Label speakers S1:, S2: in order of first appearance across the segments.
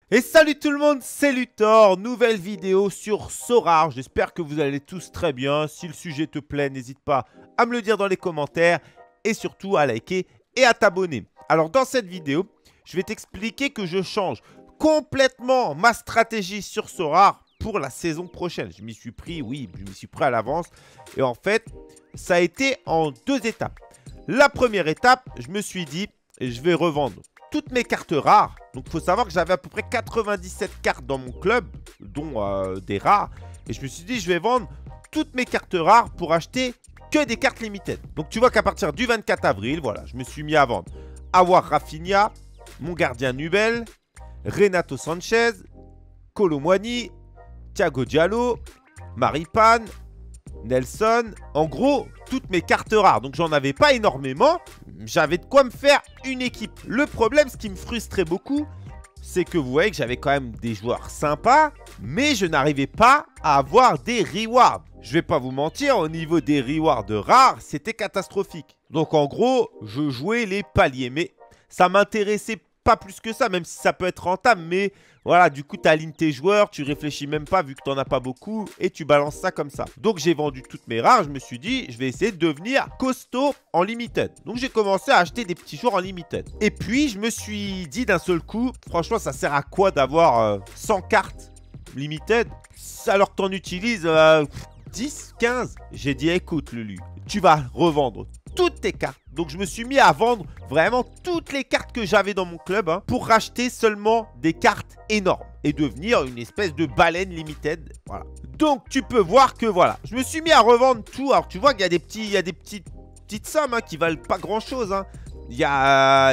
S1: Et salut tout le monde, c'est Luthor, nouvelle vidéo sur Sorare. J'espère que vous allez tous très bien. Si le sujet te plaît, n'hésite pas à me le dire dans les commentaires et surtout à liker et à t'abonner. Alors dans cette vidéo, je vais t'expliquer que je change complètement ma stratégie sur Sorare pour la saison prochaine. Je m'y suis pris, oui, je m'y suis pris à l'avance. Et en fait, ça a été en deux étapes. La première étape, je me suis dit, je vais revendre toutes mes cartes rares. Donc, il faut savoir que j'avais à peu près 97 cartes dans mon club, dont des rares. Et je me suis dit, je vais vendre toutes mes cartes rares pour acheter que des cartes limited. Donc, tu vois qu'à partir du 24 avril, voilà, je me suis mis à vendre Aouar Rafinha, mon gardien Nubel, Renato Sanchez, Kolo Muani, Thiago Diallo, Maripane, Nelson, en gros, toutes mes cartes rares. Donc, j'en avais pas énormément. J'avais de quoi me faire une équipe. Le problème, ce qui me frustrait beaucoup, c'est que vous voyez que j'avais quand même des joueurs sympas, mais je n'arrivais pas à avoir des rewards. Je vais pas vous mentir, au niveau des rewards rares, c'était catastrophique. Donc, en gros, je jouais les paliers. Mais ça m'intéressait pas plus que ça, même si ça peut être rentable. Mais voilà, du coup, tu alignes tes joueurs, tu réfléchis même pas vu que tu n'en as pas beaucoup et tu balances ça comme ça. Donc, j'ai vendu toutes mes rares. Je me suis dit, je vais essayer de devenir costaud en limited. Donc, j'ai commencé à acheter des petits joueurs en limited. Et puis, je me suis dit d'un seul coup, franchement, ça sert à quoi d'avoir 100 cartes limited alors que tu en utilises 10, 15. J'ai dit, écoute, Lulu, tu vas revendre toutes tes cartes. Donc, je me suis mis à vendre vraiment toutes les cartes que j'avais dans mon club pour racheter seulement des cartes énormes et devenir une espèce de baleine limited. Voilà. Donc, tu peux voir que voilà, je me suis mis à revendre tout. Alors, tu vois qu'il y a des petites sommes qui valent pas grand-chose. Il y a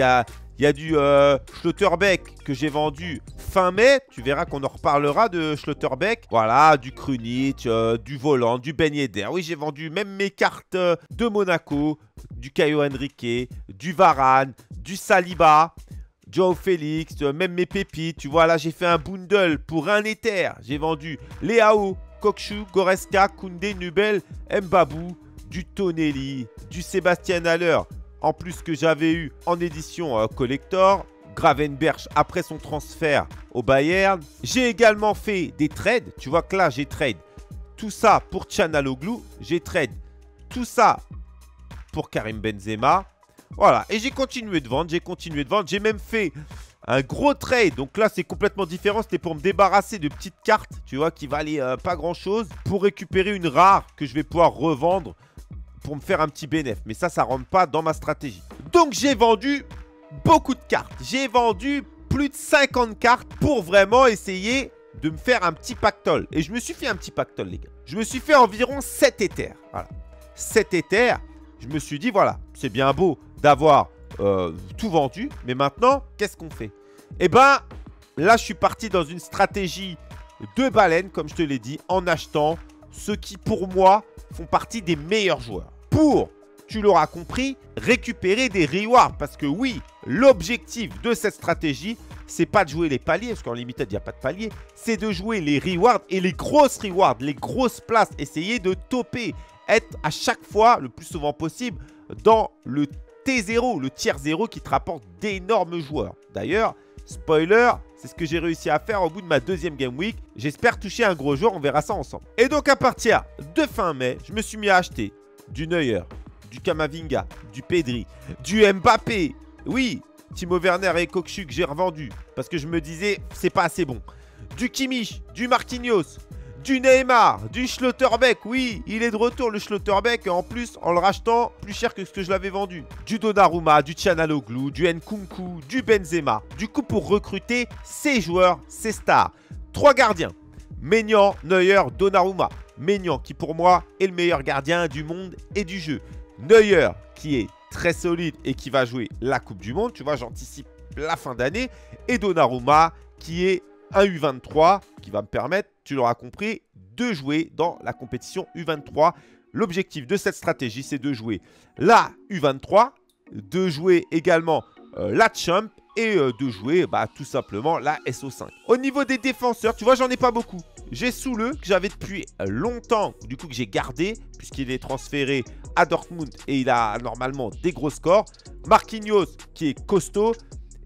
S1: du Schlotterbeck que j'ai vendu fin mai. Tu verras qu'on en reparlera de Schlotterbeck. Voilà, du Krunic, du Volant, du Ben Yedder. Oui, j'ai vendu même mes cartes de Monaco, du Caio Henrique, du Varane, du Saliba, Joao Félix, même mes pépites. Tu vois, là, j'ai fait un bundle pour un Ether. J'ai vendu Leao, Kokshu, Goretzka, Koundé, Nubel, Mbabou, du Tonelli, du Sébastien Haller. En plus que j'avais eu en édition collector, Gravenberch après son transfert au Bayern. J'ai également fait des trades. Tu vois que là, j'ai trade tout ça pour Çalhanoğlu. J'ai trade tout ça pour Karim Benzema. Voilà. Et j'ai continué de vendre. J'ai même fait un gros trade. Donc là, c'est complètement différent. C'était pour me débarrasser de petites cartes, tu vois, qui valaient pas grand-chose. Pour récupérer une rare que je vais pouvoir revendre pour me faire un petit bénéfice. Mais ça rentre pas dans ma stratégie. Donc, j'ai vendu beaucoup de cartes. J'ai vendu plus de 50 cartes pour vraiment essayer de me faire un petit pactole. Et je me suis fait un petit pactole, les gars. Je me suis fait environ 7 Ethers. Voilà. 7 Ethers. Je me suis dit, voilà, c'est bien beau d'avoir tout vendu. Mais maintenant, qu'est-ce qu'on fait? Eh ben, là, je suis parti dans une stratégie de baleine, comme je te l'ai dit, en achetant ceux qui, pour moi, font partie des meilleurs joueurs. Pour, tu l'auras compris, récupérer des rewards. Parce que oui, l'objectif de cette stratégie, c'est pas de jouer les paliers, parce qu'en limited, il n'y a pas de palier. C'est de jouer les rewards et les grosses rewards, les grosses places. Essayer de topper, être à chaque fois, le plus souvent possible, dans le T0, le tiers 0 qui te rapporte d'énormes joueurs. D'ailleurs, spoiler, c'est ce que j'ai réussi à faire au bout de ma deuxième Game Week. J'espère toucher un gros joueur, on verra ça ensemble. Et donc à partir de fin mai, je me suis mis à acheter du Neuer, du Camavinga, du Pedri, du Mbappé. Oui, Timo Werner et Kokshu que j'ai revendu parce que je me disais c'est pas assez bon. Du Kimmich, du Marquinhos, du Neymar, du Schlotterbeck. Oui, il est de retour le Schlotterbeck et en plus en le rachetant plus cher que ce que je l'avais vendu. Du Donnarumma, du Çalhanoğlu, du Nkunku, du Benzema. Du coup pour recruter ces joueurs, ces stars. 3 gardiens. Maignan, Neuer, Donnarumma. Maignan qui pour moi est le meilleur gardien du monde et du jeu. Neuer qui est très solide et qui va jouer la Coupe du Monde. Tu vois, j'anticipe la fin d'année. Et Donnarumma qui est un U23 qui va me permettre, tu l'auras compris, de jouer dans la compétition U23. L'objectif de cette stratégie, c'est de jouer la U23, de jouer également la Champ et de jouer tout simplement la SO5. Au niveau des défenseurs, tu vois, j'en ai pas beaucoup. J'ai Soule que j'avais depuis longtemps, du coup que j'ai gardé, puisqu'il est transféré à Dortmund et il a normalement des gros scores. Marquinhos qui est costaud.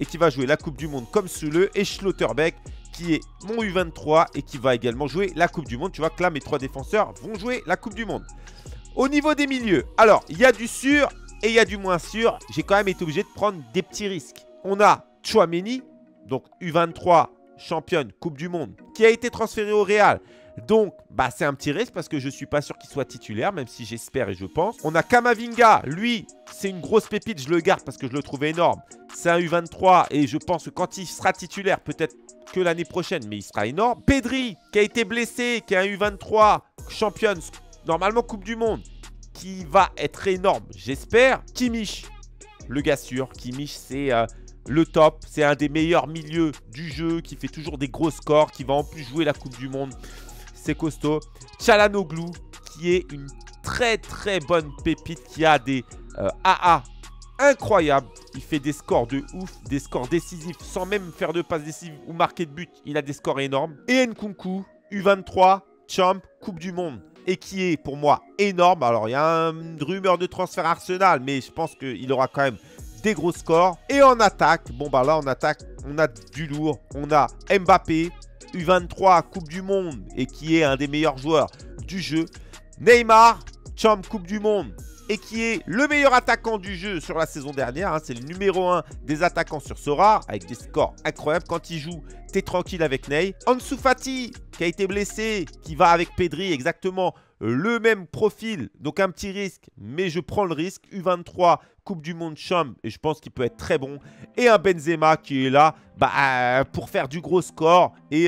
S1: et qui va jouer la Coupe du Monde comme Soule, et Schlotterbeck qui est mon U23 et qui va également jouer la Coupe du Monde. Tu vois que là, mes 3 défenseurs vont jouer la Coupe du Monde. Au niveau des milieux, alors, il y a du sûr et il y a du moins sûr. J'ai quand même été obligé de prendre des petits risques. On a Tchouaméni, donc U23, championne Coupe du Monde, qui a été transféré au Real. Donc, bah, c'est un petit risque parce que je ne suis pas sûr qu'il soit titulaire, même si j'espère et je pense. On a Kamavinga, lui, c'est une grosse pépite, je le garde parce que je le trouve énorme. C'est un U23 et je pense que quand il sera titulaire, peut-être que l'année prochaine, mais il sera énorme. Pedri, qui a été blessé, qui est un U23, championne, normalement Coupe du Monde, qui va être énorme, j'espère. Kimmich, le gars sûr. Kimmich, c'est le top. C'est un des meilleurs milieux du jeu, qui fait toujours des gros scores, qui va en plus jouer la Coupe du Monde. C'est costaud. Çalhanoğlu, qui est une très très bonne pépite, qui a des AA incroyables. Il fait des scores de ouf, des scores décisifs, sans même faire de passes décisives ou marquer de but. Il a des scores énormes. Et Nkunku, U23, champ, Coupe du Monde. Et qui est pour moi énorme. Alors il y a une rumeur de transfert Arsenal, mais je pense qu'il aura quand même des gros scores. Et en attaque, bon bah là en attaque, on a du lourd. On a Mbappé, U23, Coupe du Monde, et qui est un des meilleurs joueurs du jeu. Neymar, champ Coupe du Monde, et qui est le meilleur attaquant du jeu sur la saison dernière. Hein. C'est le numéro 1 des attaquants sur Sorare, avec des scores incroyables. Quand il joue, t'es tranquille avec Ney. Ansu Fati, qui a été blessé, qui va avec Pedri, exactement le même profil. Donc un petit risque, mais je prends le risque. U23, Coupe du Monde champ, et je pense qu'il peut être très bon. Et un Benzema qui est là pour faire du gros score et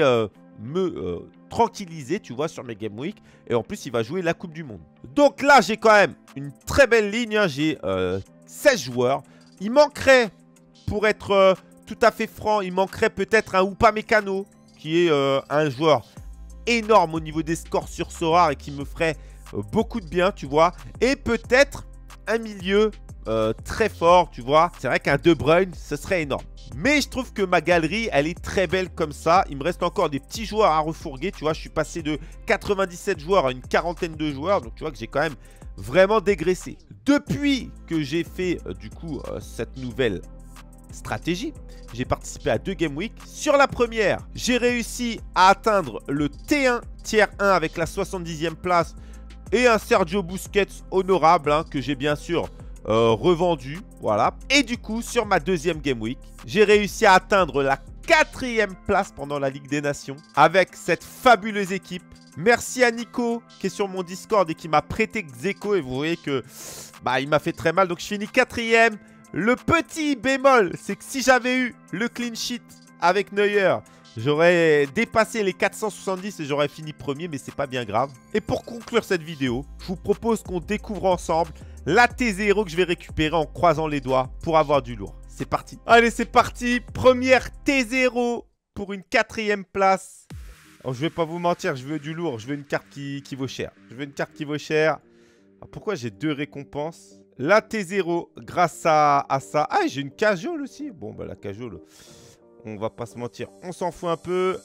S1: me tranquilliser, tu vois, sur mes Game Week. Et en plus, il va jouer la Coupe du Monde. Donc là, j'ai quand même une très belle ligne. Hein. J'ai 16 joueurs. Il manquerait, pour être tout à fait franc, il manquerait peut-être un Upamecano, qui est un joueur énorme au niveau des scores sur Sorare et qui me ferait beaucoup de bien, tu vois. Et peut-être un milieu très fort, tu vois. C'est vrai qu'un De Bruyne, ce serait énorme. Mais je trouve que ma galerie, elle est très belle comme ça. Il me reste encore des petits joueurs à refourguer, tu vois. Je suis passé de 97 joueurs à une quarantaine de joueurs. Donc, tu vois que j'ai quand même vraiment dégraissé. Depuis que j'ai fait, du coup, cette nouvelle stratégie, j'ai participé à 2 Game Week. Sur la première, j'ai réussi à atteindre le T1 tier 1 avec la 70e place et un Sergio Busquets honorable, hein, que j'ai bien sûr revendu, voilà. Et du coup, sur ma 2e Game Week, j'ai réussi à atteindre la 4e place pendant la Ligue des Nations avec cette fabuleuse équipe. Merci à Nico qui est sur mon Discord et qui m'a prêté Xeko, et vous voyez que bah, il m'a fait très mal. Donc je finis 4e. Le petit bémol, c'est que si j'avais eu le clean sheet avec Neuer, j'aurais dépassé les 470 et j'aurais fini premier, mais c'est pas bien grave. Et pour conclure cette vidéo, je vous propose qu'on découvre ensemble la T0 que je vais récupérer en croisant les doigts pour avoir du lourd. C'est parti. Allez, c'est parti. Première T0 pour une 4e place. Alors, je vais pas vous mentir, je veux du lourd. Je veux une carte qui vaut cher. Je veux une carte qui vaut cher. Alors, pourquoi j'ai 2 récompenses? La T0 grâce à ça. Ah, j'ai une cajole aussi. Bon, bah la cajole, on va pas se mentir, on s'en fout un peu.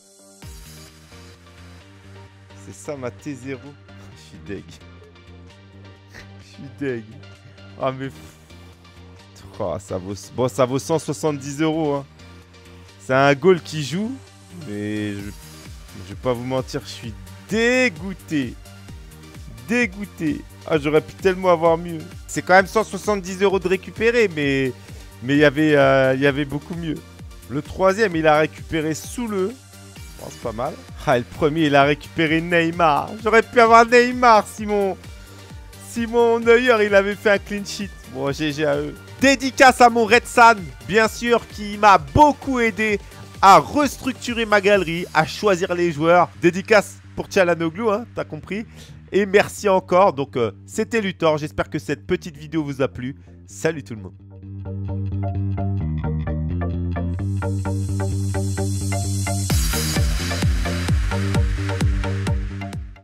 S1: C'est ça ma T0. Je suis deg. Je suis deg. Ah, mais... Oh, ça vaut... Bon, ça vaut 170 €. Hein. C'est un goal qui joue. Mais je vais pas vous mentir, je suis dégoûté. Dégoûté. Ah, j'aurais pu tellement avoir mieux. C'est quand même 170 € de récupérer, mais il y avait beaucoup mieux. Le 3e, il a récupéré Soule. Bon, c'est pas mal. Ah, et le premier, il a récupéré Neymar. J'aurais pu avoir Neymar si mon Neuer, il avait fait un clean sheet. Bon, GG à eux. Dédicace à mon Red Sun, bien sûr, qui m'a beaucoup aidé à restructurer ma galerie, à choisir les joueurs. Dédicace pour Çalhanoğlu, hein, t'as compris. Et merci encore. Donc, c'était Luthor. J'espère que cette petite vidéo vous a plu. Salut tout le monde.